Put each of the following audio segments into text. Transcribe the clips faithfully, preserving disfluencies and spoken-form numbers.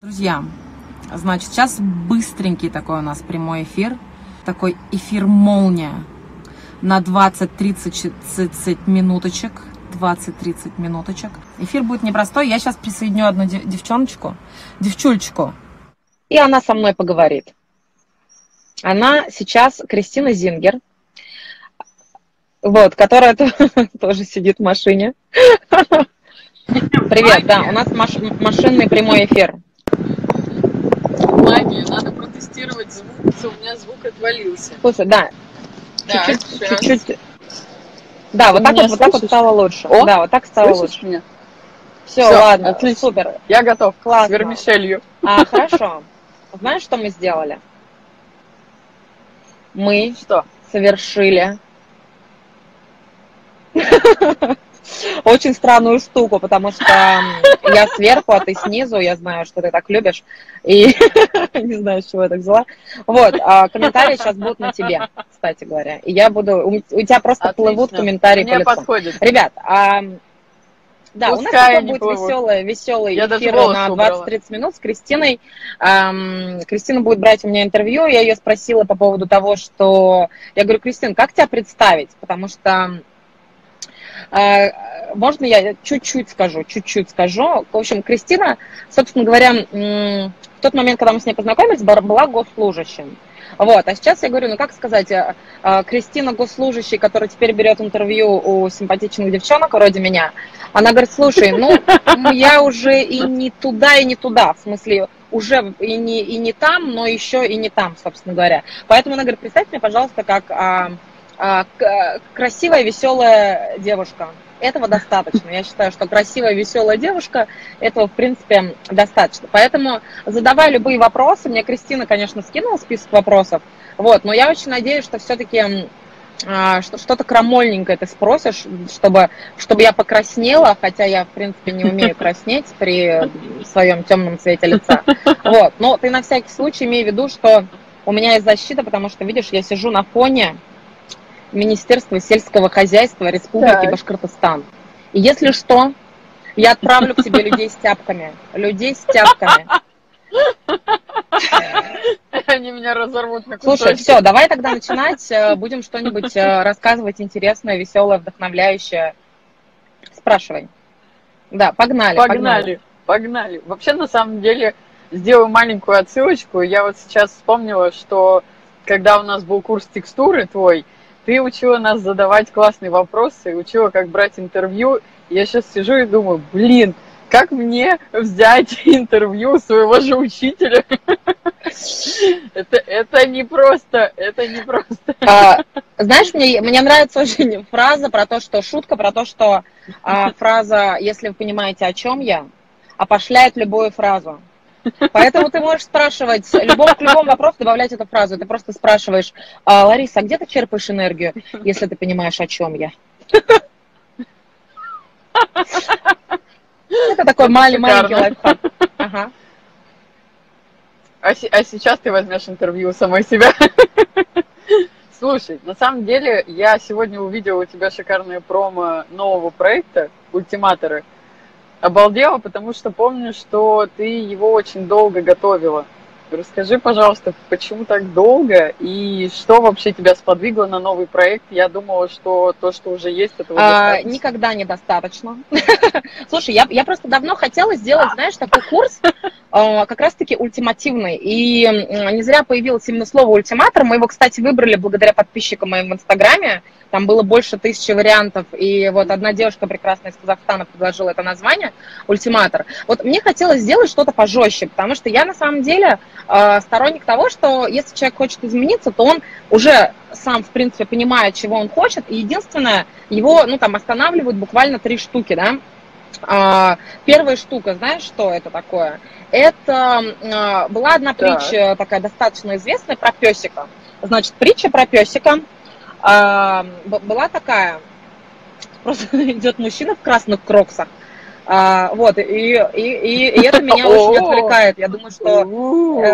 Друзья, значит, сейчас быстренький такой у нас прямой эфир, такой эфир-молния на двадцать-тридцать минуточек, двадцать-тридцать минуточек. Эфир будет непростой, я сейчас присоединю одну девчоночку, девчульчику, и она со мной поговорит. Она сейчас Кристина Зингер, вот, которая тоже сидит в машине. Привет, да, у нас машинный прямой эфир. Магия, надо протестировать звук, у меня звук отвалился. Слушай, да, да чуть-чуть, чуть-чуть. Да, вот так вот, вот так вот стало лучше. О, да, вот так стало лучше. Меня? Все, Все, ладно, отлично. Супер. Я готов. Классно. С вермишелью. А, хорошо. Знаешь, что мы сделали? Мы что? совершили очень странную штуку, потому что я сверху, а ты снизу, я знаю, что ты так любишь, и не знаю, с чего я так взяла. Вот, а комментарии сейчас будут на тебе, кстати говоря, и я буду, у, у тебя просто Отлично. плывут комментарии Мне по лицу. подходит. Ребят, а, да, Пускай у нас такой будет плывут. веселый, веселый я эфир на двадцать-тридцать минут с Кристиной. Эм, Кристина будет брать у меня интервью, я ее спросила по поводу того, что, я говорю, Кристина, как тебя представить, потому что можно я чуть-чуть скажу, чуть-чуть скажу. В общем, Кристина, собственно говоря, в тот момент, когда мы с ней познакомились, была госслужащим. Вот, а сейчас я говорю, ну как сказать, Кристина госслужащий, которая теперь берет интервью у симпатичных девчонок вроде меня, она говорит, слушай, ну я уже и не туда, и не туда, в смысле, уже и не, и не там, но еще и не там, собственно говоря. Поэтому она говорит, представь мне, пожалуйста, как красивая, веселая девушка. Этого достаточно. Я считаю, что красивая, веселая девушка, этого, в принципе, достаточно. Поэтому задавай любые вопросы. Мне Кристина, конечно, скинула список вопросов. Вот, но я очень надеюсь, что все-таки что-то крамольненькое ты спросишь, чтобы, чтобы я покраснела, хотя я, в принципе, не умею краснеть при своем темном цвете лица. Вот, но ты на всякий случай имей в виду, что у меня есть защита, потому что, видишь, я сижу на фоне Министерства сельского хозяйства Республики так. Башкортостан. И если что, я отправлю к тебе людей с тяпками. Людей с тяпками. Они меня разорвут на кусочки. Слушай, все, давай тогда начинать. Будем что-нибудь рассказывать интересное, веселое, вдохновляющее. Спрашивай. Да, погнали. Погнали, погнали. Погнали. Вообще, на самом деле, сделаю маленькую отсылочку. Я вот сейчас вспомнила, что когда у нас был курс текстуры твой, ты учила нас задавать классные вопросы, учила, как брать интервью. Я сейчас сижу и думаю, блин, как мне взять интервью своего же учителя? Это, это не просто, это не просто. А, знаешь, мне, мне нравится очень фраза про то, что, шутка про то, что а, фраза, если вы понимаете, о чем я, опошляет любую фразу. Поэтому ты можешь спрашивать, любому, к любому вопросу добавлять эту фразу. Ты просто спрашиваешь, а, Лариса, а где ты черпаешь энергию, если ты понимаешь, о чем я? Это такой маленький лайфхак. Ага. А, а сейчас ты возьмешь интервью у самой себя. Слушай, на самом деле, я сегодня увидела у тебя шикарное промо нового проекта «Ультиматоры». Обалдела, потому что помню, что ты его очень долго готовила. Расскажи, пожалуйста, почему так долго и что вообще тебя сподвигло на новый проект? Я думала, что то, что уже есть, этого достаточно. А, никогда недостаточно. Слушай, я, я просто давно хотела сделать, знаешь, такой курс, э, как раз-таки ультимативный. И э, не зря появилось именно слово «ультиматор». Мы его, кстати, выбрали благодаря подписчикам моим в Инстаграме. Там было больше тысячи вариантов. И вот одна девушка прекрасная из Казахстана предложила это название «Ультиматор». Вот мне хотелось сделать что-то пожестче, потому что я на самом деле э, сторонник того, что если человек хочет измениться, то он уже сам, в принципе, понимает, чего он хочет. И единственное, его, ну, там, останавливают буквально три штуки, да. А, первая штука, знаешь, что это такое? Это а, была одна притча, так. такая достаточно известная, про песика. Значит, притча про песика а, была такая. Просто идет мужчина в красных кроксах. А, вот, и, и, и, и это меня очень отвлекает. Я думаю, что...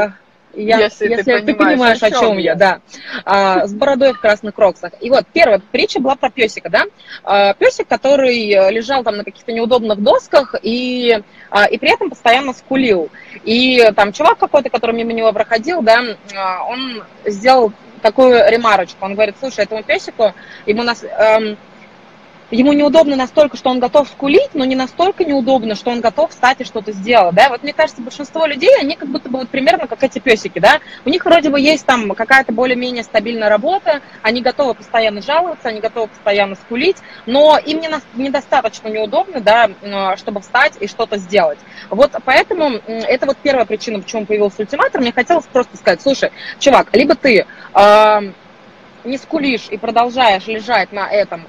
Я, если, если ты, ты понимаешь, понимаешь, о чем я, я, да. А, с бородой в красных кроксах. И вот первая притча была про песика, да. А, песик, который лежал там на каких-то неудобных досках и, а, и при этом постоянно скулил. И там чувак какой-то, который мимо него проходил, да, он сделал такую ремарочку. Он говорит: слушай, этому песику, ему нас... Эм, ему неудобно настолько, что он готов скулить, но не настолько неудобно, что он готов встать и что-то сделать, да. Вот мне кажется, большинство людей, они как будто бы вот примерно как эти песики, да. У них вроде бы есть там какая-то более-менее стабильная работа, они готовы постоянно жаловаться, они готовы постоянно скулить, но им не на, недостаточно неудобно, да, чтобы встать и что-то сделать. Вот поэтому это вот первая причина, почему появился ультиматор. Мне хотелось просто сказать: слушай, чувак, либо ты э, не скулишь и продолжаешь лежать на этом,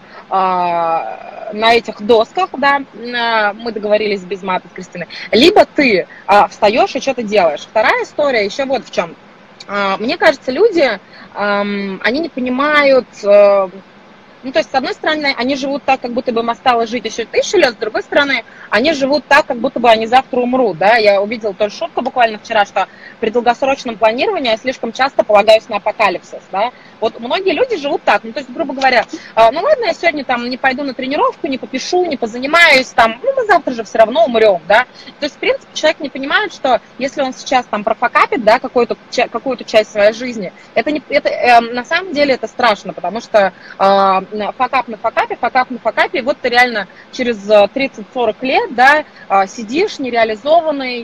на этих досках, да, мы договорились без мата с Кристиной, либо ты а, встаешь и что-то делаешь. Вторая история еще вот в чем. А, мне кажется, люди, а, они не понимают... А, ну, то есть, с одной стороны, они живут так, как будто бы им осталось жить еще тысячу лет, с другой стороны, они живут так, как будто бы они завтра умрут, да. Я увидела тоже шутку буквально вчера, что при долгосрочном планировании я слишком часто полагаюсь на апокалипсис, да. Вот многие люди живут так, ну, то есть, грубо говоря, ну, ладно, я сегодня там не пойду на тренировку, не попишу, не позанимаюсь, там, ну, мы завтра же все равно умрем, да. То есть, в принципе, человек не понимает, что если он сейчас там профокапит, да, какую-то, какую-то часть своей жизни, это, не, это э, на самом деле это страшно, потому что э, факап на факапе, факап на факапе, и вот ты реально через тридцать-сорок лет, да, сидишь нереализованный,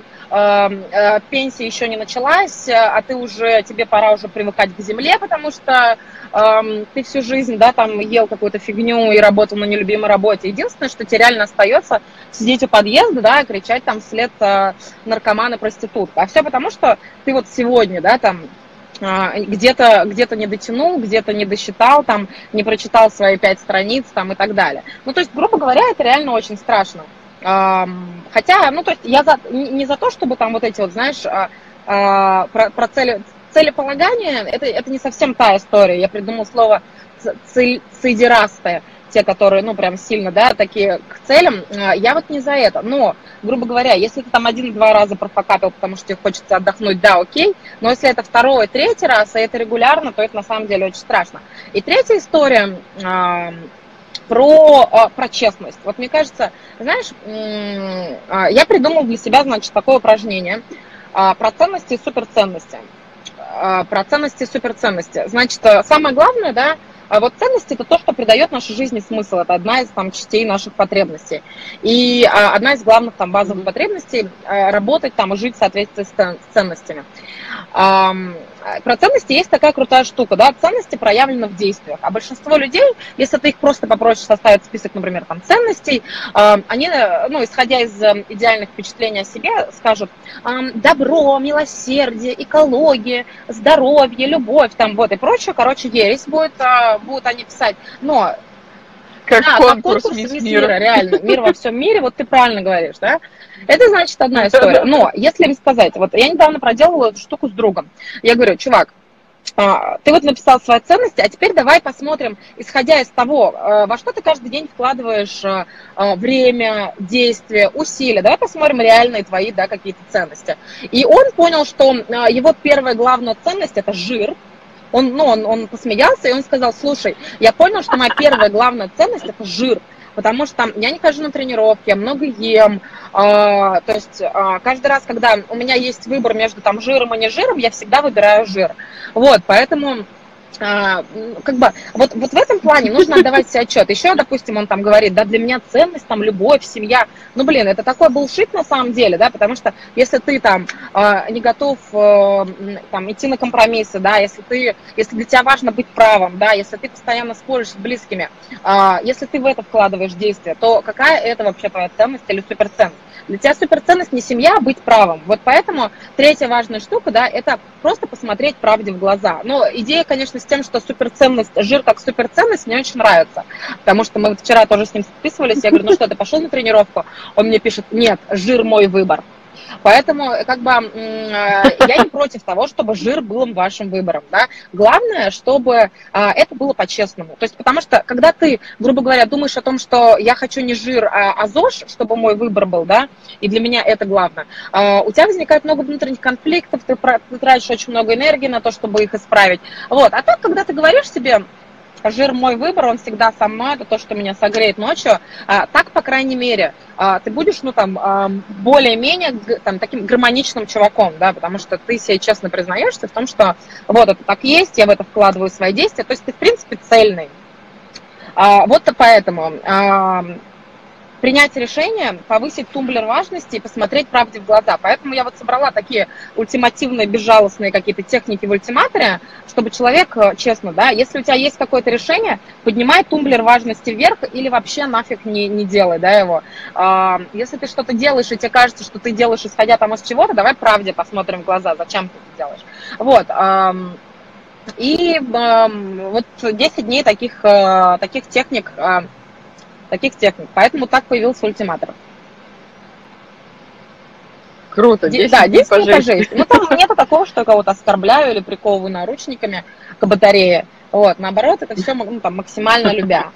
пенсия еще не началась, а ты уже, тебе пора уже привыкать к земле, потому что ты всю жизнь, да, там ел какую-то фигню и работал на нелюбимой работе. Единственное, что тебе реально остается сидеть у подъезда, да, и кричать там вслед наркоман и проститутка. А все потому, что ты вот сегодня, да, там, где-то где-то не дотянул, где-то не досчитал, там, не прочитал свои пять страниц там, и так далее. Ну, то есть, грубо говоря, это реально очень страшно. Хотя, ну, то есть, я за, не за то, чтобы там вот эти вот, знаешь, про, про цели, целеполагание, это, это не совсем та история. Я придумала слово цидерастые, те, которые, ну, прям сильно, да, такие к целям. Я вот не за это, но, грубо говоря, если ты там один-два раза профокапил, потому что тебе хочется отдохнуть, да, окей, но если это второй, третий раз, и это регулярно, то это на самом деле очень страшно. И третья история э, про, э, про честность. Вот мне кажется, знаешь, э, э, я придумала для себя, значит, такое упражнение э, про ценности и суперценности. Э, про ценности и суперценности. Значит, самое главное, да, а вот ценности – это то, что придает нашей жизни смысл. Это одна из там, частей наших потребностей. И а, одна из главных там, базовых потребностей а, – работать там, и жить в соответствии с, с ценностями. А, про ценности есть такая крутая штука. Да? Ценности проявлены в действиях. А большинство людей, если ты их просто попросишь составить список, например, там, ценностей, а, они, ну, исходя из идеальных впечатлений о себе, скажут: добро, милосердие, экология, здоровье, любовь там, вот, и прочее. Короче, ересь будет, будут они писать. Но как, да, конкурс, как конкурс мисс мисс мира. мира, реально, мир во всем мире, вот ты правильно говоришь, да? Это, значит, одна история. Но если им сказать, вот я недавно проделала эту штуку с другом, я говорю: чувак, ты вот написал свои ценности, а теперь давай посмотрим, исходя из того, во что ты каждый день вкладываешь время, действия, усилия, давай посмотрим реальные твои, да, какие-то ценности. И он понял, что его первая главная ценность – это жир. Он, ну, он, он посмеялся, и он сказал: слушай, я понял, что моя первая главная ценность – это жир. Потому что там я не хожу на тренировки, я много ем. А, то есть а, каждый раз, когда у меня есть выбор между там жиром и не жиром, я всегда выбираю жир. Вот, поэтому... А, как бы, вот, вот в этом плане нужно отдавать себе отчет. Еще, допустим, он там говорит: да, для меня ценность, там, любовь, семья. Ну, блин, это такой булшит на самом деле, да, потому что если ты там э, не готов э, там, идти на компромиссы, да, если ты, если для тебя важно быть правым, да, если ты постоянно споришь с близкими, э, если ты в это вкладываешь действия, то какая это вообще твоя ценность или суперценность? Для тебя суперценность не семья, а быть правым. Вот поэтому третья важная штука, да, это просто посмотреть правде в глаза. Но идея, конечно, с тем, что суперценность, жир как суперценность, мне очень нравится. Потому что мы вот вчера тоже с ним списывались, я говорю: ну что, ты пошел на тренировку? Он мне пишет: нет, жир мой выбор. Поэтому, как бы, я не против того, чтобы жир был вашим выбором, да. Главное, чтобы это было по-честному. То есть, потому что, когда ты, грубо говоря, думаешь о том, что я хочу не жир, а, а ЗОЖ, чтобы мой выбор был, да, и для меня это главное, у тебя возникает много внутренних конфликтов, ты, ты тратишь очень много энергии на то, чтобы их исправить. Вот. А так, когда ты говоришь себе, жир мой выбор, он всегда со мной, это то, что меня согреет ночью. А, так, по крайней мере, а, ты будешь, ну, там, а, более-менее там, таким гармоничным чуваком, да, потому что ты себе честно признаешься в том, что вот это так есть, я в это вкладываю свои действия, то есть ты, в принципе, цельный. А, вот поэтому а, принять решение, повысить тумблер важности и посмотреть правде в глаза. Поэтому я вот собрала такие ультимативные, безжалостные какие-то техники в ультиматоре, чтобы человек, честно, да, если у тебя есть какое-то решение, поднимай тумблер важности вверх или вообще нафиг не, не делай, да, его. А, если ты что-то делаешь, и тебе кажется, что ты делаешь, исходя там из чего-то, давай правде посмотрим в глаза, зачем ты это делаешь. Вот. А, и а, вот десять дней таких, таких техник, таких техник. Поэтому так появился ультиматор. Круто, десять да, дней по жести. Ну, там нету такого, что я кого-то оскорбляю или приковываю наручниками к батарее. Вот, наоборот, это все, ну, там, максимально любя.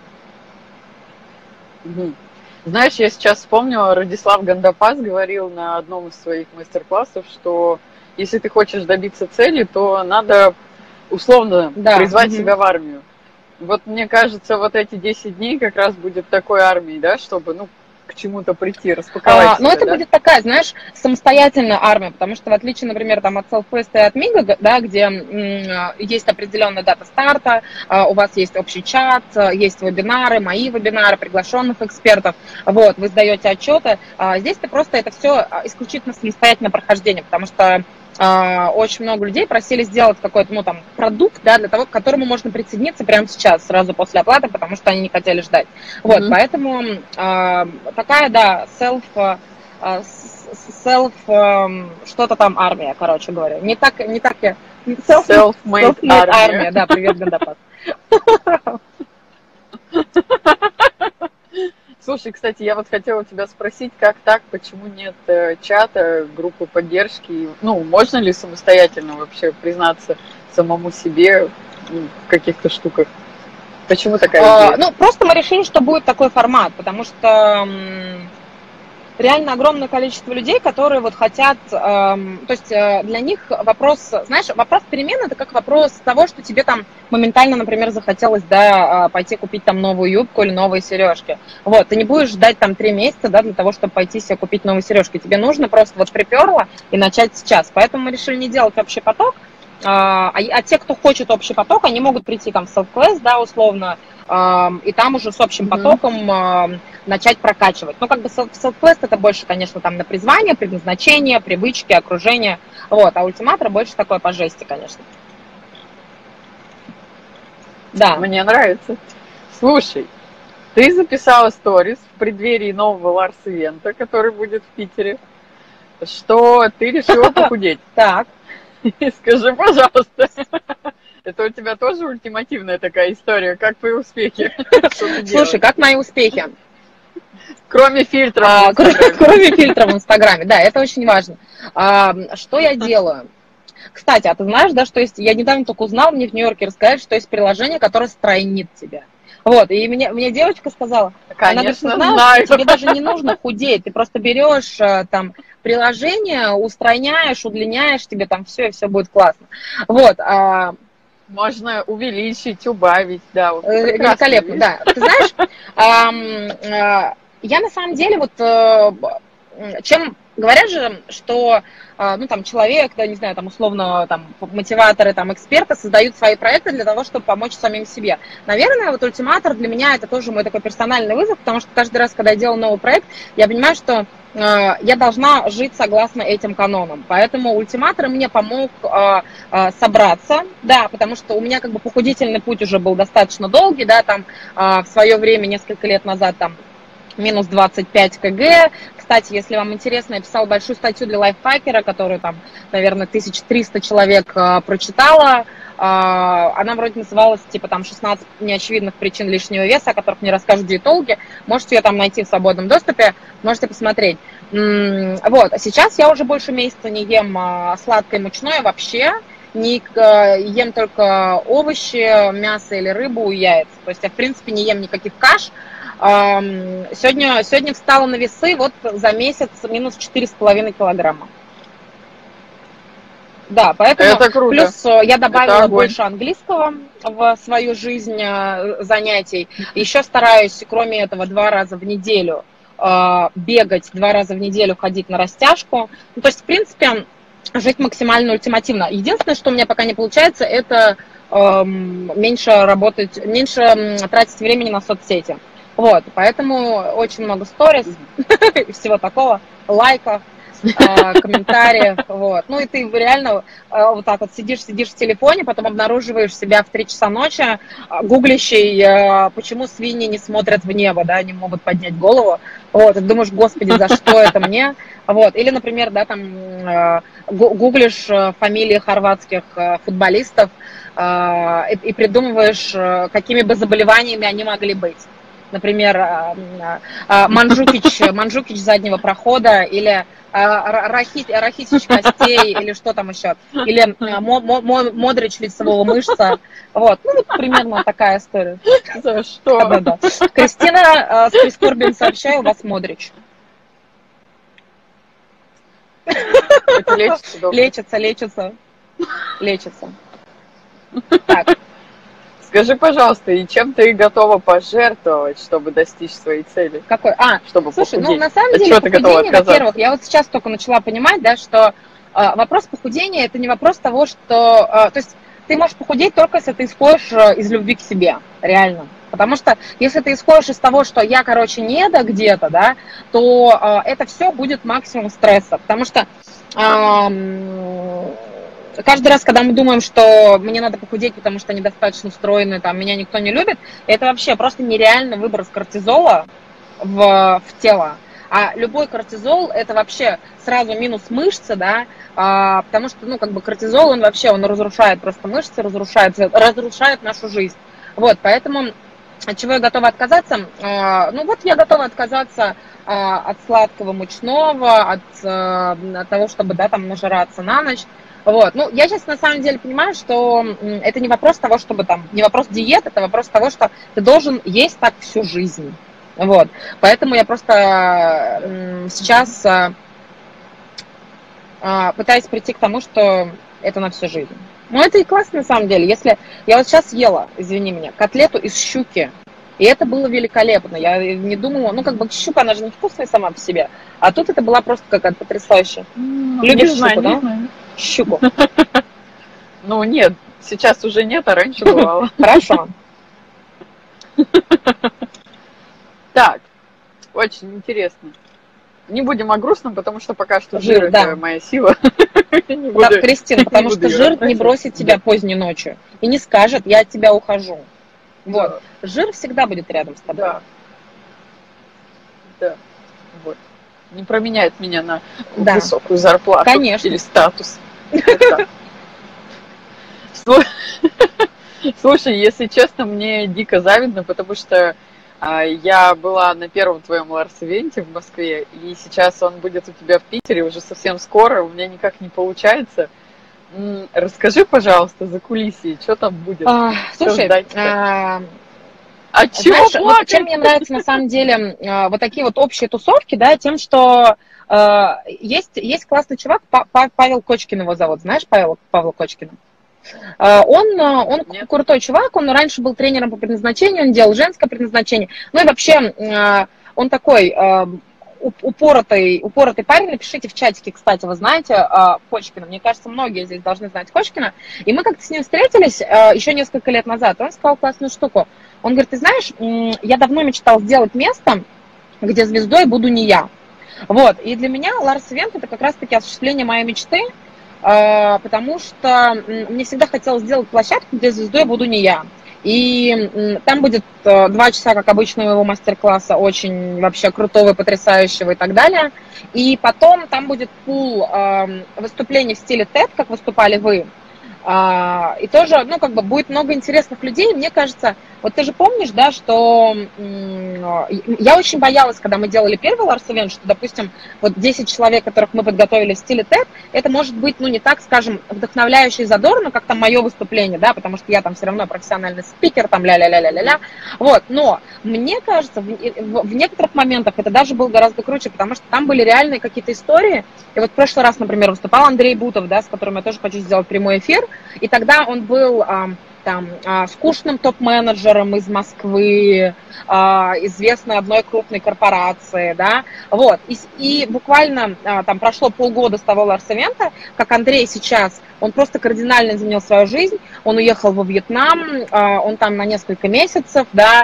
Знаешь, я сейчас вспомнила, Радислав Гандапас говорил на одном из своих мастер-классов, что если ты хочешь добиться цели, то надо условно да. призвать угу. себя в армию. Вот мне кажется, вот эти десять дней как раз будет такой армией, да, чтобы, ну, к чему-то прийти, распаковать а, себя, Ну, это да? будет такая, знаешь, самостоятельная армия, потому что в отличие, например, там, от Self-Quest и от Мига, да, где м, есть определенная дата старта, а, у вас есть общий чат, есть вебинары, мои вебинары, приглашенных экспертов, вот, вы сдаете отчеты, а здесь ты просто это все исключительно самостоятельное прохождение, потому что Uh, очень много людей просили сделать какой-то, ну, там, продукт, да, для того, к которому можно присоединиться прямо сейчас, сразу после оплаты, потому что они не хотели ждать. Вот, mm-hmm. поэтому uh, такая, да, self, uh, self uh, что-то там армия, короче говоря. Не так, не так я... Self-made, self-made армия. армия. Да, привет, Гандапас. Слушай, кстати, я вот хотела тебя спросить, как так, почему нет э, чата, группы поддержки? Ну, можно ли самостоятельно вообще признаться самому себе в каких-то штуках? Почему такая идея? А, ну, просто мы решили, что будет такой формат, потому что м, реально огромное количество людей, которые вот хотят, эм, то есть э, для них вопрос, знаешь, вопрос перемен это как вопрос того, что тебе там моментально, например, захотелось, да, пойти купить там новую юбку или новые сережки. Вот, ты не будешь ждать там три месяца, да, для того, чтобы пойти себе купить новые сережки. Тебе нужно просто вот приперло и начать сейчас. Поэтому мы решили не делать общий поток, а, а те, кто хочет общий поток, они могут прийти там в Self-Quest, да, условно, и там уже с общим потоком mm-hmm. начать прокачивать. Ну, как бы self-quest это больше, конечно, там на призвание, предназначение, привычки, окружение. Вот, а ультиматор больше такое по жести, конечно. Да. Мне нравится. Слушай, ты записала сторис в преддверии нового Ларс-ивента, который будет в Питере, что ты решила похудеть. Так. Скажи, пожалуйста. Это у тебя тоже ультимативная такая история? Как твои успехи? Слушай, как мои успехи? Кроме фильтров. А, кроме, кроме фильтров в Инстаграме, да, это очень важно. А, что я делаю? Кстати, а ты знаешь, да, что есть, я недавно только узнала, мне в Нью-Йорке рассказали, что есть приложение, которое стройнит тебя. Вот, и мне, мне девочка сказала, конечно, она говорит, знаешь, тебе даже не нужно худеть, ты просто берешь там приложение, устраняешь, удлиняешь, тебе там все, и все будет классно. Вот, а, можно увеличить, убавить, да. Вот великолепно, вещь. Да. Ты знаешь, эм, э, я на самом деле вот, э, чем, говорят же, что, э, ну, там, человек, да, не знаю, там, условно, там, мотиваторы, там, эксперты создают свои проекты для того, чтобы помочь самим себе. Наверное, вот ультиматор для меня это тоже мой такой персональный вызов, потому что каждый раз, когда я делаю новый проект, я понимаю, что я должна жить согласно этим канонам. Поэтому ультиматор мне помог э, э, собраться, да, потому что у меня как бы похудительный путь уже был достаточно долгий, да, там э, в свое время, несколько лет назад, там, минус двадцать пять килограмм. Кстати, если вам интересно, я писала большую статью для лайфхакера, которую там, наверное, тысяча триста человек э, прочитала. Э, она вроде называлась, типа, там, шестнадцать неочевидных причин лишнего веса, о которых мне расскажут диетологи. Можете ее там найти в свободном доступе, можете посмотреть. Вот, а сейчас я уже больше месяца не ем сладкое мучное вообще, не ем только овощи, мясо или рыбу и яйца. То есть я, в принципе, не ем никаких каш. Сегодня, сегодня встала на весы, вот за месяц минус четыре с половиной килограмма. Да, поэтому это круто. Плюс я добавила больше английского в свою жизнь занятий. Еще стараюсь, кроме этого, два раза в неделю бегать, два раза в неделю ходить на растяжку. Ну, то есть, в принципе, жить максимально ультимативно. Единственное, что у меня пока не получается, это э, меньше работать, меньше тратить времени на соцсети. Вот, поэтому очень много сторис и всего такого, лайков, комментариев, вот. Ну и ты реально вот так вот сидишь, сидишь в телефоне, потом обнаруживаешь себя в три часа ночи, гуглящий, почему свиньи не смотрят в небо, да, не могут поднять голову, вот, и думаешь, господи, за что это мне, вот. Или, например, да, там гуглишь фамилии хорватских футболистов и придумываешь, какими бы заболеваниями они могли быть. Например, Манжукич, Манжукич заднего прохода, или Рахитич костей, или что там еще, или Модрич лицевого мышца. Вот, ну, примерно такая история. За что? Да, да, да. Кристина, с прискорбием сообщаю, у вас Модрич. Лечится, лечится, лечится, лечится. Так. Скажи, пожалуйста, и чем ты готова пожертвовать, чтобы достичь своей цели? Какой? А, чтобы слушай, похудеть? ну на самом деле похудение, во-первых, я вот сейчас только начала понимать, да, что э, вопрос похудения это не вопрос того, что, э, то есть ты можешь похудеть только если ты исходишь из любви к себе, реально. Потому что если ты исходишь из того, что я, короче, не да где-то, да, то э, это все будет максимум стресса, потому что э, каждый раз, когда мы думаем, что мне надо похудеть, потому что недостаточно стройный, там, меня никто не любит, это вообще просто нереальный выброс кортизола в, в тело. А любой кортизол, это вообще сразу минус мышцы, да, а, потому что, ну, как бы кортизол, он вообще, он разрушает просто мышцы, разрушает, разрушает нашу жизнь. Вот, поэтому от чего я готова отказаться? А, ну, вот я готова отказаться а, от сладкого мучного, от, а, от того, чтобы, да, там, нажираться на ночь. Вот. Ну, я сейчас на самом деле понимаю, что это не вопрос того, чтобы там, не вопрос диет, это вопрос того, что ты должен есть так всю жизнь. Вот. Поэтому я просто сейчас пытаюсь прийти к тому, что это на всю жизнь. Ну, это и классно на самом деле. Если я вот сейчас ела, извини меня, котлету из щуки, и это было великолепно. Я не думала, ну, как бы щука, она же не вкусная сама по себе, а тут это была просто какая-то потрясающая. Любишь щуку, да? Щуку. Ну, нет, сейчас уже нет, а раньше бывало. Хорошо. Так, очень интересно. Не будем о грустном, потому что пока что жир, жир да. это моя сила. Да, Кристина, потому что жир не бросит тебя поздней ночью и не скажет, я от тебя ухожу. Вот. Жир всегда будет рядом с тобой. Да. Да. Вот. Не променяет меня на да. высокую зарплату. Конечно. Или статус. Слушай, если честно, мне дико завидно, потому что а, я была на первом твоем Ларс-ивенте в Москве, и сейчас он будет у тебя в Питере уже совсем скоро, у меня никак не получается. М-м, расскажи, пожалуйста, за кулисье, что там будет? А, слушай, а, а знаешь, вот чем мне нравятся на самом деле а, вот такие вот общие тусовки, да, тем, что а, есть, есть классный чувак, Павел Кочкин его зовут, знаешь Павел, Павла Кочкина? Он, он крутой чувак, он раньше был тренером по предназначению, он делал женское предназначение. Ну и вообще, он такой упоротый, упоротый парень. Напишите в чатике, кстати, вы знаете Кочкина. Мне кажется, многие здесь должны знать Кочкина. И мы как-то с ним встретились еще несколько лет назад. Он сказал классную штуку. Он говорит, ты знаешь, я давно мечтал сделать место, где звездой буду не я. Вот. И для меня Ларс-ивент это как раз-таки осуществление моей мечты. Потому что мне всегда хотелось сделать площадку, где звездой буду не я. И там будет два часа, как обычно, моего мастер-класса, очень вообще крутого, потрясающего и так далее. И потом там будет пул выступлений в стиле тед, как выступали вы. И тоже, ну, как бы будет много интересных людей. Мне кажется, Вот ты же помнишь, да, что я очень боялась, когда мы делали первый Lars Event, что, допустим, вот десять человек, которых мы подготовили в стиле TED, это может быть, ну, не так, скажем, вдохновляюще и задорно, как там мое выступление, да, потому что я там все равно профессиональный спикер, там ля-ля-ля-ля-ля-ля, вот, но мне кажется, в, в, в некоторых моментах это даже было гораздо круче, потому что там были реальные какие-то истории, и вот в прошлый раз, например, выступал Андрей Бутов, да, с которым я тоже хочу сделать прямой эфир, и тогда он был... там, скучным топ-менеджером из Москвы, известной одной крупной корпорации, да, вот, и, и буквально там прошло полгода с того Ларс-ивента, как Андрей сейчас, он просто кардинально изменил свою жизнь, он уехал во Вьетнам, он там на несколько месяцев, да,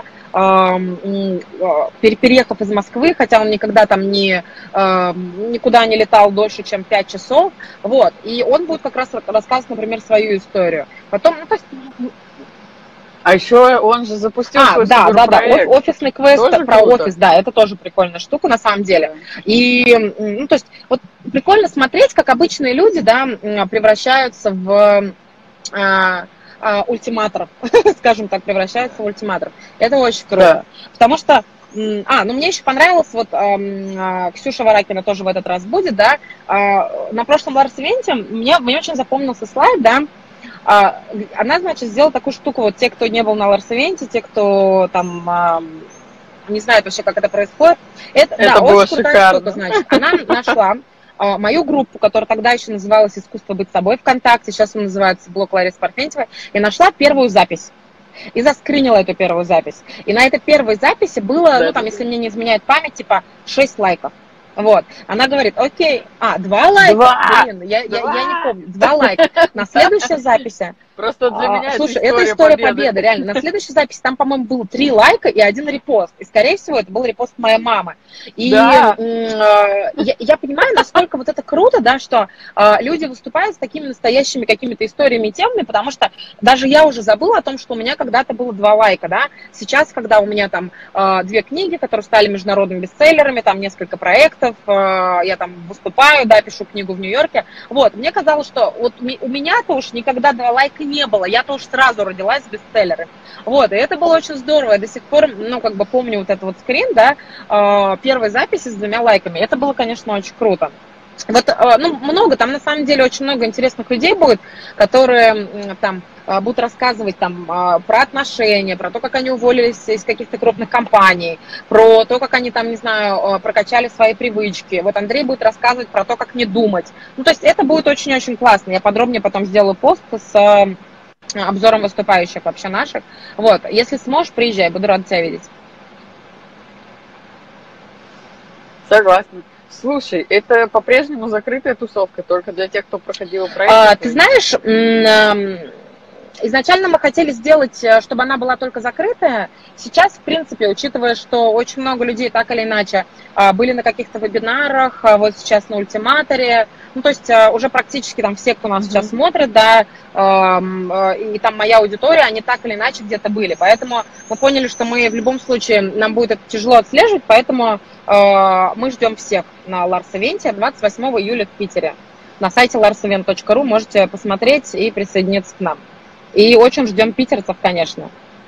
переехав из Москвы, хотя он никогда там не, никуда не летал дольше, чем пять часов, вот, и он будет как раз рассказывать, например, свою историю. Потом, ну, то есть... А еще он же запустил а, свой да, да, да, офисный квест тоже про круто. Офис, да, это тоже прикольная штука на самом деле. Да. И, ну, то есть, вот прикольно смотреть, как обычные люди, да, превращаются в... ультиматоров, скажем так, превращаются в ультиматоров. Это очень круто. Да. Потому что, а, ну мне еще понравилось, вот э, Ксюша Варакина тоже в этот раз будет, да, э, на прошлом Ларс-ивенте мне, мне очень запомнился слайд, да, э, она, значит, сделала такую штуку, вот те, кто не был на Ларс-ивенте, те, кто там... Э, не знают вообще, как это происходит. Это, это да, было очень крутая шикарно. штука, значит. Она нашла мою группу, которая тогда еще называлась «Искусство быть собой» ВКонтакте, сейчас он называется «Блог Ларисы Парфентьевой», и нашла первую запись. И заскринила эту первую запись. И на этой первой записи было, да, ну там, если мне не изменяет память, типа шесть лайков. Вот. Она говорит, окей, а, два лайка? Два. Блин, я, я, я не помню. Два лайка. На следующей записи... Просто для меня а, слушай, это история, это история победы. победы, реально. На следующей записи там, по-моему, было три лайка и один репост. И, скорее всего, это был репост моей мамы. И да. э, я, я понимаю, насколько вот это круто, да, что э, люди выступают с такими настоящими какими-то историями и темами, потому что даже я уже забыла о том, что у меня когда-то было два лайка, да. Сейчас, когда у меня там э, две книги, которые стали международными бестселлерами, там несколько проектов, э, я там выступаю, да, пишу книгу в Нью-Йорке, вот, мне казалось, что вот у меня-то уж никогда два лайка не было, я-то уж сразу родилась с бестселлерами. Вот, и это было очень здорово, я до сих пор, ну, как бы помню вот этот вот скрин, да, э, первой записи с двумя лайками, это было, конечно, очень круто. Вот, э, ну, много, там на самом деле очень много интересных людей будет, которые э, там э, будут рассказывать там э, про отношения, про то, как они уволились из каких-то крупных компаний, про то, как они там, не знаю, э, прокачали свои привычки. Вот Андрей будет рассказывать про то, как не думать. Ну, то есть это будет очень-очень классно. Я подробнее потом сделаю пост с э, обзором выступающих вообще наших. Вот, если сможешь, приезжай, буду рада тебя видеть. Согласна. Слушай, это по-прежнему закрытая тусовка, только для тех, кто проходил проект? А, ты знаешь, изначально мы хотели сделать, чтобы она была только закрытая. Сейчас, в принципе, учитывая, что очень много людей так или иначе были на каких-то вебинарах, вот сейчас на ультиматоре, ну, то есть уже практически там все, кто нас mm-hmm. сейчас смотрит, да, и там моя аудитория, они так или иначе где-то были. Поэтому мы поняли, что мы в любом случае, нам будет это тяжело отслеживать, поэтому мы ждем всех на Ларс-ивенте двадцать восьмого июля в Питере. На сайте ларс ивент точка ру можете посмотреть и присоединиться к нам. И очень ждем питерцев, конечно.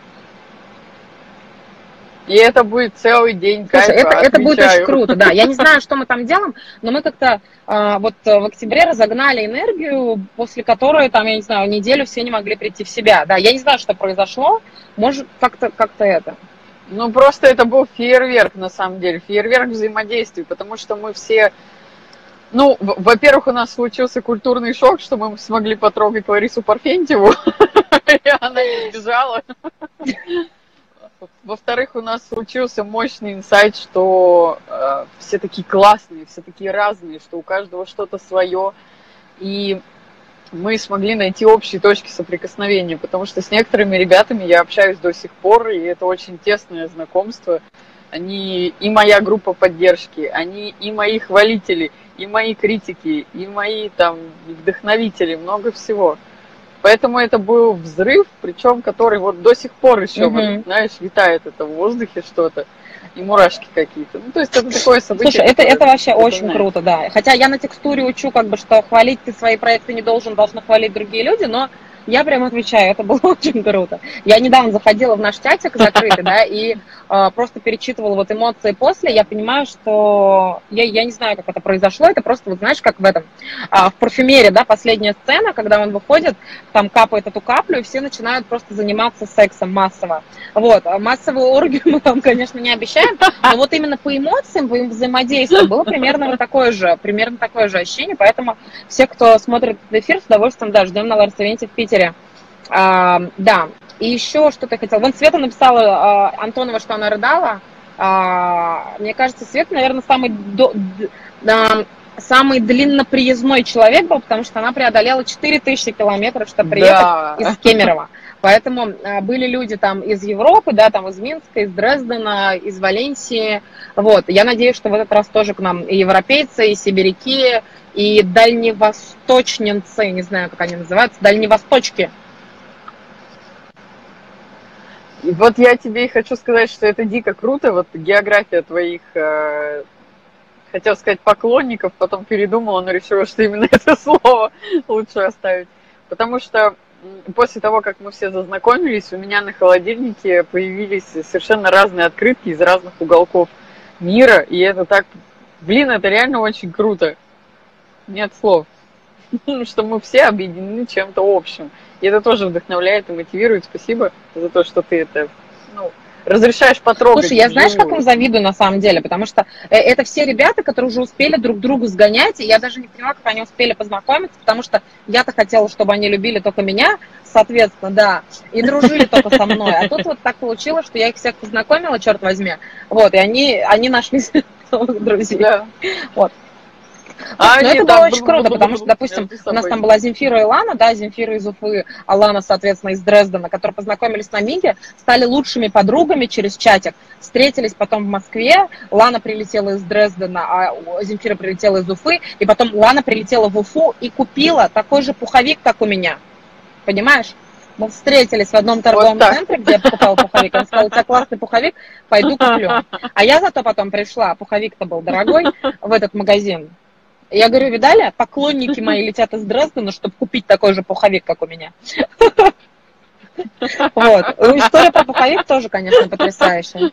И это будет целый день кайфа. Слушай, это, это будет очень круто, да. Я не знаю, что мы там делаем, но мы как-то э, вот в октябре разогнали энергию, после которой, там, я не знаю, неделю все не могли прийти в себя. Да, я не знаю, что произошло, может, как-то как-то это. Ну, просто это был фейерверк, на самом деле, фейерверк взаимодействий, потому что мы все... Ну, во-первых, у нас случился культурный шок, что мы смогли потрогать Ларису Парфентьеву, и она не сбежала. Во-вторых, у нас случился мощный инсайт, что э, все такие классные, все такие разные, что у каждого что-то свое, и мы смогли найти общие точки соприкосновения, потому что с некоторыми ребятами я общаюсь до сих пор, и это очень тесное знакомство. Они и моя группа поддержки, они и мои хвалители, и мои критики, и мои там вдохновители, много всего. Поэтому это был взрыв, причем который вот до сих пор еще, mm-hmm. вот, знаешь, витает это в воздухе что-то, и мурашки какие-то. Ну, то есть это такое событие. Слушай, это, это вообще очень знаешь. Круто, да. Хотя я на текстуре учу, как бы, что хвалить ты свои проекты не должен, должны хвалить другие люди, но Я прям отвечаю, это было очень круто. Я недавно заходила в наш чатик закрытый, да, и э, просто перечитывала вот эмоции после, я понимаю, что я, я не знаю, как это произошло, это просто, вот знаешь, как в этом, э, в парфюмере, да, последняя сцена, когда он выходит, там капает эту каплю, и все начинают просто заниматься сексом массово. Вот, массовую оргию мы там, конечно, не обещаем, но вот именно по эмоциям, по взаимодействию было примерно вот такое же, примерно такое же ощущение, поэтому все, кто смотрит этот эфир, с удовольствием, да, ждем на Ларс-ивенте в Питере. А, да, и еще что-то хотела. Вон Света написала а, Антонова, что она рыдала. А, мне кажется, Света, наверное, самый, до, д, самый длинноприездной человек был, потому что она преодолела четыре тысячи километров, чтобы приехать да. из Кемерово. Поэтому а, были люди там из Европы, да, там из Минска, из Дрездена, из Валенсии. Вот, я надеюсь, что в этот раз тоже к нам и европейцы, и сибиряки, и дальневосточненцы, не знаю, как они называются, дальневосточки. И вот я тебе и хочу сказать, что это дико круто, вот география твоих, э, хотел сказать, поклонников, потом передумала, но решила, что именно это слово лучше оставить. Потому что после того, как мы все зазнакомились, у меня на холодильнике появились совершенно разные открытки из разных уголков мира, и это так, блин, это реально очень круто. Нет слов, что мы все объединены чем-то общим. И это тоже вдохновляет и мотивирует. Спасибо за то, что ты это, ну, разрешаешь потрогать. Слушай, я знаешь, как им завидую на самом деле, потому что это все ребята, которые уже успели друг другу сгонять, и я даже не поняла, как они успели познакомиться, потому что я-то хотела, чтобы они любили только меня, соответственно, да, и дружили только со мной. А тут вот так получилось, что я их всех познакомила, черт возьми, вот, и они, они нашлись друзей. Да. Вот. А но это было очень круто, потому что, допустим, у нас там была Земфира и Лана, да, Земфира из Уфы, а Лана, соответственно, из Дрездена, которые познакомились на Миге, стали лучшими подругами через чатик, встретились потом в Москве, Лана прилетела из Дрездена, а Земфира прилетела из Уфы, и потом Лана прилетела в Уфу и купила такой же пуховик, как у меня, понимаешь? Мы встретились в одном торговом вот центре, где я покупала пуховик. Она сказала, у тебя классный пуховик, пойду куплю. А я зато потом пришла, пуховик-то был дорогой, в этот магазин. Я говорю, видали, поклонники мои летят из Дрездена, чтобы купить такой же пуховик, как у меня. Вот. История про пуховик тоже, конечно, потрясающая.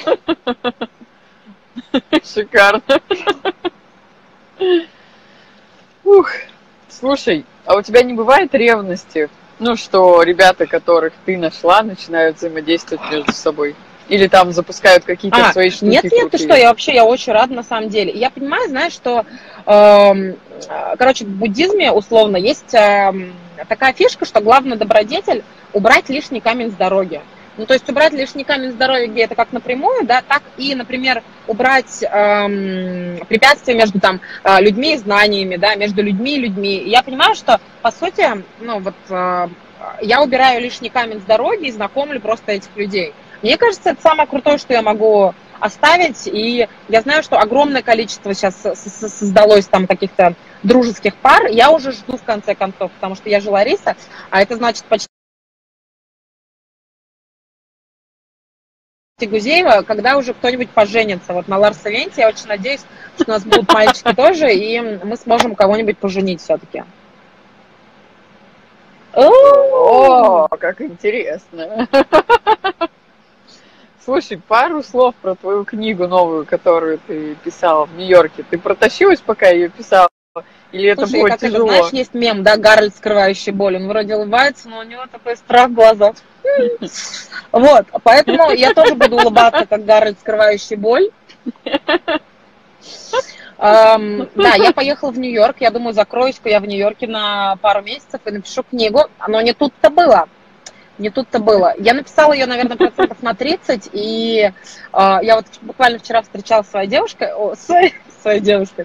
Шикарно. Ух. Слушай, а у тебя не бывает ревности? Ну, что ребята, которых ты нашла, начинают взаимодействовать между собой? Или там запускают какие-то а, свои штуки? Нет, нет, ты что, я вообще, я очень рада на самом деле. Я понимаю, знаешь, что, э, короче, в буддизме, условно, есть э, такая фишка, что главный добродетель – убрать лишний камень с дороги. Ну, то есть убрать лишний камень с дороги, это как напрямую, да, так и, например, убрать э, препятствия между там людьми и знаниями, да, между людьми и людьми. И я понимаю, что, по сути, ну, вот э, я убираю лишний камень с дороги и знакомлю просто этих людей. Мне кажется, это самое крутое, что я могу оставить, и я знаю, что огромное количество сейчас создалось там каких-то дружеских пар, я уже жду в конце концов, потому что я же Лариса, а это значит почти Гузеева, когда уже кто-нибудь поженится. Вот на Ларс-ивенте я очень надеюсь, что у нас будут мальчики тоже, и мы сможем кого-нибудь поженить все-таки. О, как интересно. Слушай, пару слов про твою книгу новую, которую ты писала в Нью-Йорке. Ты протащилась, пока ее писала? Или это Слушай, было как тяжело? Это, знаешь, есть мем, да, Гарольд, скрывающий боль. Он вроде улыбается, но у него такой страх в глазах. Вот, поэтому я тоже буду улыбаться, как Гарольд, скрывающий боль. Um, да, я поехала в Нью-Йорк, я думаю, закроюсь-ка я в Нью-Йорке на пару месяцев и напишу книгу, но не тут-то было. Не тут-то было. Я написала ее, наверное, процентов на тридцать, и э, я вот буквально вчера встречалась с своей девушкой, о, своей, своей девушкой,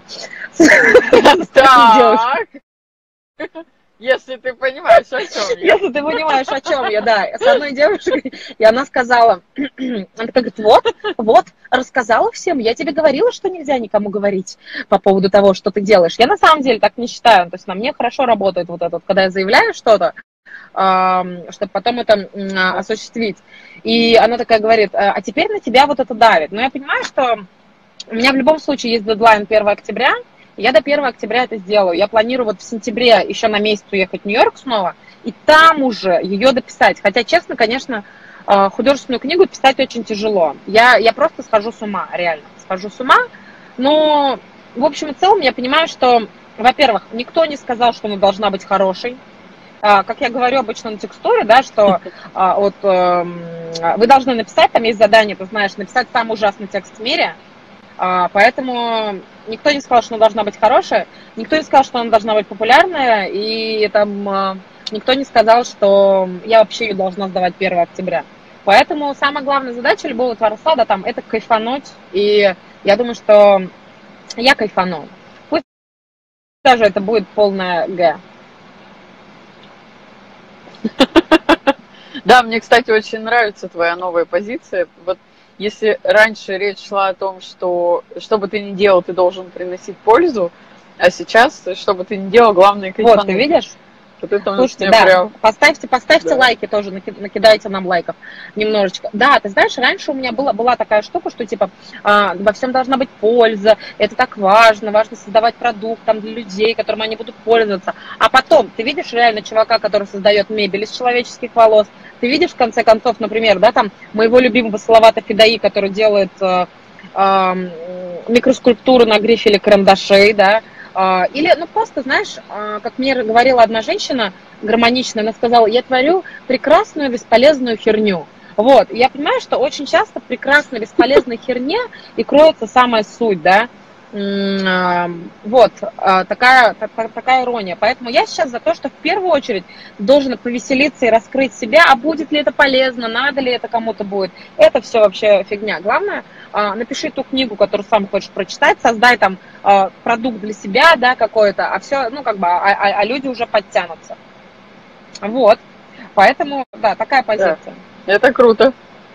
так, если ты понимаешь, о чем я. Если ты понимаешь, о чем я, да, с одной девушкой, и она сказала, она говорит, вот, вот, рассказала всем, я тебе говорила, что нельзя никому говорить по поводу того, что ты делаешь. Я на самом деле так не считаю, то есть на мне хорошо работает вот это, когда я заявляю что-то, чтобы потом это осуществить. И она такая говорит, а теперь на тебя вот это давит. Но я понимаю, что у меня в любом случае есть дедлайн первого октября, Я до первого октября это сделаю. Я планирую вот в сентябре еще на месяц уехать в Нью-Йорк снова, и там уже ее дописать. Хотя, честно, конечно, художественную книгу писать очень тяжело. Я, я просто схожу с ума, реально, схожу с ума. Но, в общем и целом, я понимаю, что, во-первых, никто не сказал, что она должна быть хорошей. Как я говорю обычно на текстуре, да, что вот, вы должны написать, там есть задание, ты знаешь, написать самый ужасный текст в мире. Поэтому никто не сказал, что она должна быть хорошая, никто не сказал, что она должна быть популярная, и там никто не сказал, что я вообще ее должна сдавать первого октября. Поэтому самая главная задача любого творца, да, там, это кайфануть, и я думаю, что я кайфану. Пусть даже это будет полная Г. Да, мне, кстати, очень нравится твоя новая позиция. Вот если раньше речь шла о том, что что бы ты ни делал, ты должен приносить пользу, а сейчас, что бы ты ни делал, главное кайфануть. Вот, ты видишь? Вот это Слушайте, да, прям... поставьте, поставьте да. лайки тоже, накидайте нам лайков немножечко. Да, ты знаешь, раньше у меня была, была такая штука, что типа а, во всем должна быть польза, это так важно, важно создавать продукт там для людей, которым они будут пользоваться. А потом, ты видишь реально чувака, который создает мебель из человеческих волос, ты видишь, в конце концов, например, да, там моего любимого Салавата Федаи, который делает а, а, микроскульптуру на грифеле карандашей, да. Или, ну, просто, знаешь, как мне говорила одна женщина гармоничная, она сказала, я творю прекрасную бесполезную херню. Вот, я понимаю, что очень часто в прекрасной бесполезной херне и кроется самая суть, да. Вот, такая, такая ирония. Поэтому я сейчас за то, что в первую очередь должен повеселиться и раскрыть себя, а будет ли это полезно, надо ли это кому-то будет. Это все вообще фигня. Главное, напиши ту книгу, которую сам хочешь прочитать, создай там продукт для себя, да, какой-то, а все, ну, как бы, а, а, а люди уже подтянутся. Вот, поэтому, да, такая позиция. Да, это круто.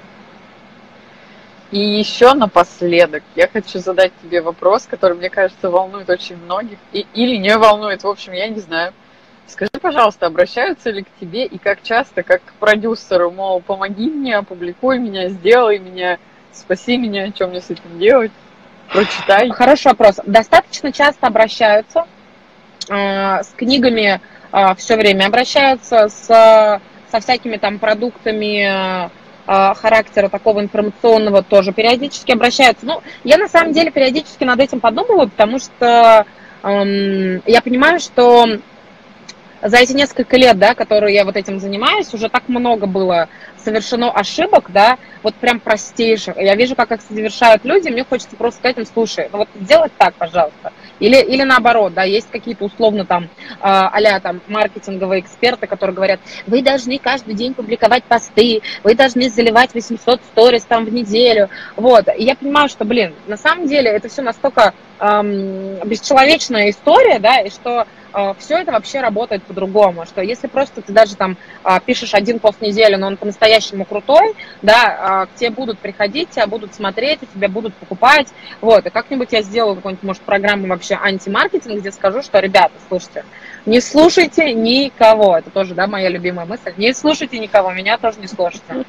И еще напоследок я хочу задать тебе вопрос, который, мне кажется, волнует очень многих, и, или не волнует, в общем, я не знаю. Скажи, пожалуйста, обращаются ли к тебе и как часто, как к продюсеру, мол, помоги мне, опубликуй меня, сделай меня, спаси меня, что мне с этим делать, прочитай. Хороший вопрос. Достаточно часто обращаются, э, с книгами э, все время обращаются, с, со всякими там продуктами, характера такого информационного тоже периодически обращаются. Ну, я на самом деле периодически над этим подумываю, потому что эм, я понимаю, что за эти несколько лет, да, которые я вот этим занимаюсь, уже так много было совершено ошибок, да, вот прям простейших. Я вижу, как их совершают люди, мне хочется просто сказать им, слушай, ну вот сделать так, пожалуйста. Или, или наоборот, да, есть какие-то условно там а-ля там маркетинговые эксперты, которые говорят, вы должны каждый день публиковать посты, вы должны заливать восемьсот сторис там в неделю. Вот, и я понимаю, что, блин, на самом деле это все настолько эм, бесчеловечная история, да, и что все это вообще работает по-другому, что если просто ты даже там пишешь один пост в неделю, но он по-настоящему крутой, да, к тебе будут приходить, тебя будут смотреть, тебя будут покупать, вот, и как-нибудь я сделаю какую-нибудь, может, программу вообще антимаркетинг, где скажу, что, ребята, слушайте, не слушайте никого, это тоже, да, моя любимая мысль, не слушайте никого, меня тоже не слушайте.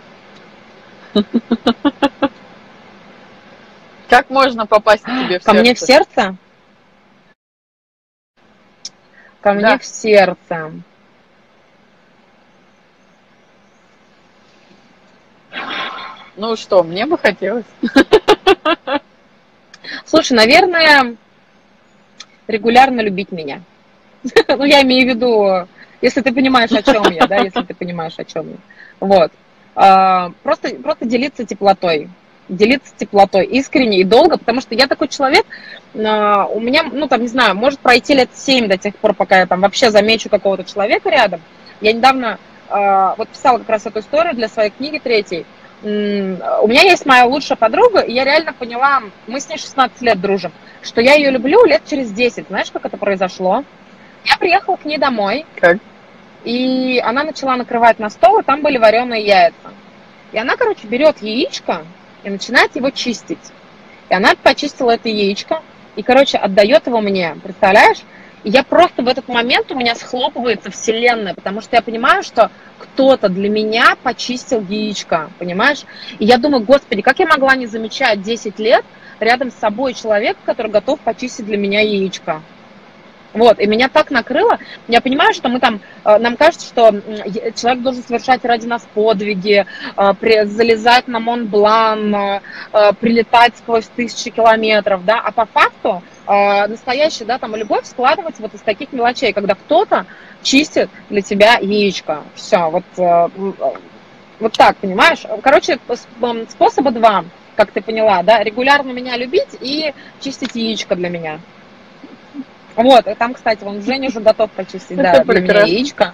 Как можно попасть к тебе в сердце? Ко мне в сердце? Ко мне да. в сердце. Ну что, мне бы хотелось. Слушай, наверное, регулярно любить меня. Ну, я имею в виду, если ты понимаешь, о чем я, да, если ты понимаешь, о чем я. Вот. Просто, просто делиться теплотой. Делиться теплотой искренне и долго, потому что я такой человек, у меня, ну, там, не знаю, может пройти лет семь до тех пор, пока я там вообще замечу какого-то человека рядом. Я недавно вот писала как раз эту историю для своей книги третьей. У меня есть моя лучшая подруга, и я реально поняла, мы с ней шестнадцать лет дружим, что я ее люблю лет через десять. Знаешь, как это произошло? Я приехала к ней домой, как? И она начала накрывать на стол, и там были вареные яйца. И она, короче, берет яичко и начинает его чистить. И она почистила это яичко, и, короче, отдает его мне, представляешь? И я просто в этот момент, у меня схлопывается вселенная, потому что я понимаю, что кто-то для меня почистил яичко, понимаешь? И я думаю, господи, как я могла не замечать десять лет рядом с собой человека, который готов почистить для меня яичко? Вот, и меня так накрыло. Я понимаю, что мы там, нам кажется, что человек должен совершать ради нас подвиги, залезать на Мон-Блан, прилетать сквозь тысячи километров, да, а по факту настоящая, да, там любовь складывается вот из таких мелочей, когда кто-то чистит для тебя яичко. Все, вот, вот так, понимаешь? Короче, способа два, как ты поняла, да, регулярно меня любить и чистить яичко для меня. Вот, и там, кстати, вон Женя уже готов почистить, да, для меня яичко.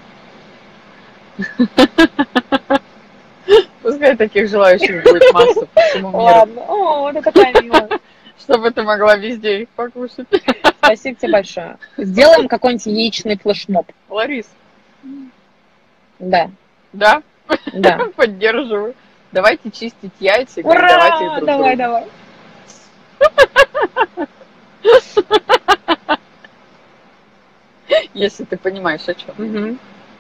Пускай таких желающих будет масса по всему миру. Ладно, о, ты такая милая. Чтобы ты могла везде их покушать. Спасибо тебе большое. Сделаем какой-нибудь яичный флешмоб. Ларис. Да. Да? Да. Поддерживаю. Давайте чистить яйца. Ура! Давайте их друг Давай, другу. давай. Если ты понимаешь, о чем. Угу.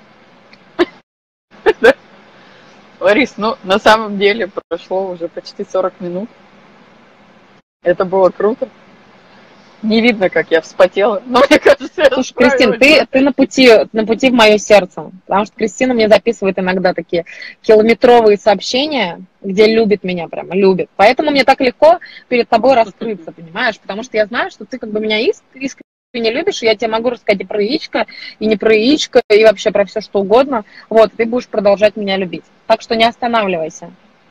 Ларис, ну, на самом деле прошло уже почти сорок минут. Это было круто. Не видно, как я вспотела, но мне кажется, я Слушай, Кристин, ты, ты на пути, на пути в мое сердце, потому что Кристина мне записывает иногда такие километровые сообщения, где любит меня прямо, любит. Поэтому мне так легко перед тобой раскрыться, понимаешь? Потому что я знаю, что ты как бы меня искренне не любишь, и я тебе могу рассказать и про яичко, и не про яичко, и вообще про все, что угодно. Вот, ты будешь продолжать меня любить. Так что не останавливайся.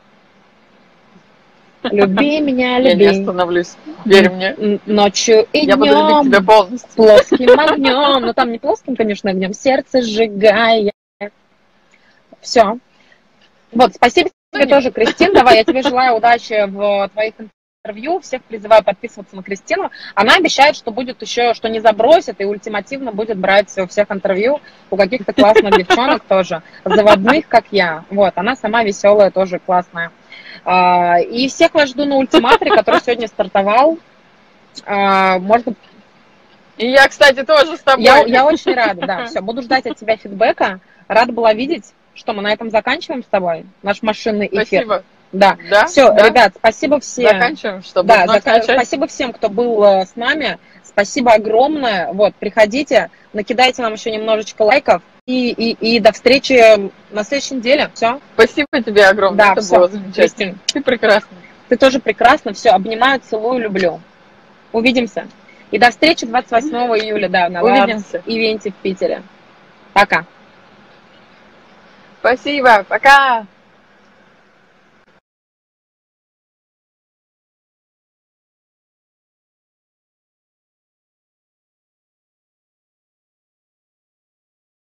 Люби меня, люби. Я не остановлюсь, верь мне. Ночью и я днем. Я буду любить тебя полностью. Плоским огнем. Ну там не плоским, конечно, огнем. Сердце сжигая. Все. Вот, спасибо тебе тоже, Кристин. Давай, я тебе желаю удачи в твоих интервью. Всех призываю подписываться на Кристину. Она обещает, что будет еще, что не забросит и ультимативно будет брать у всех интервью у каких-то классных девчонок тоже. Заводных, как я. Вот, она сама веселая, тоже классная. И всех вас жду на ультиматоре, который сегодня стартовал. Можно... И я, кстати, тоже с тобой. Я, я очень рада, да. Все, буду ждать от тебя фидбэка. Рада была видеть. Что, мы на этом заканчиваем с тобой? Наш машинный эфир. Спасибо. Да. Да, все, да. Ребят, спасибо всем. Заканчиваем, чтобы да, вновь зака... начать. Спасибо всем, кто был с нами. Спасибо огромное. Вот, приходите, накидайте нам еще немножечко лайков. И, и, и до встречи на следующей неделе. Все. Спасибо тебе огромное. Да, это все. было замечательно. Кристин, ты прекрасна. Ты тоже прекрасна. Все, обнимаю, целую, люблю. Увидимся. И до встречи двадцать восьмого июля, да, на Увидимся. ивенте в Питере. Пока. Спасибо. Пока.